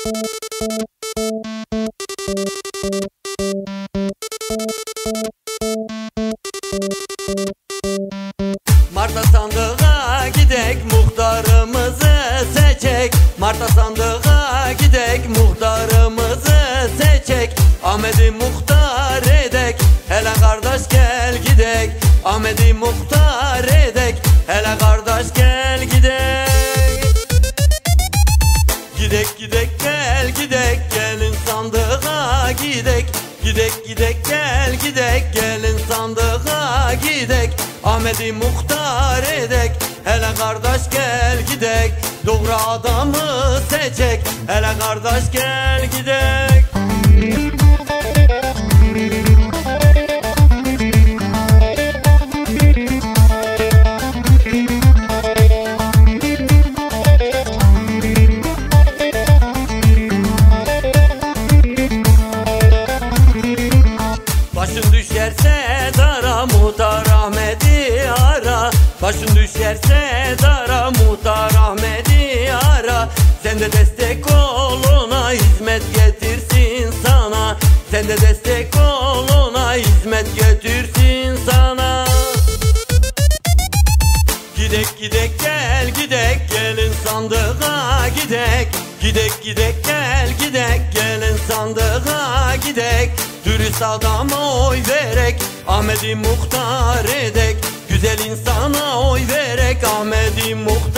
Mart'a sandığa gidek, muhtarımızı seçek. Mart'a sandığa gidek, muhtarımızı seçek. Ahmet'i muhtar edek, hele kardeş gel gidek. Ahmet'i muhtar edek, hele kardeş gel gidek. Gidek gidek gel gidek, gelin sandığa gidek. Gidek gidek gel gidek, gelin sandığa gidek. Ahmet'i muhtar edek, hele kardeş gel gidek. Doğru adamı seçek, hele kardeş gel gidek. Başın düşerse dara, muhtar Ahmet'i ara. Başın düşerse dara, muhtar Ahmet'i ara. Sen de destek ol ona, hizmet getirsin sana. Sen de destek ol ona, hizmet getirsin sana. Gidek gidek gel gidek, gelin sandığa gidek. Gidek gidek gel gidek, gelin sandığa gidek. Dürüst adama oy verek, Ahmet'i muhtar edek. Güzel insana oy verek, Ahmet'i muhtar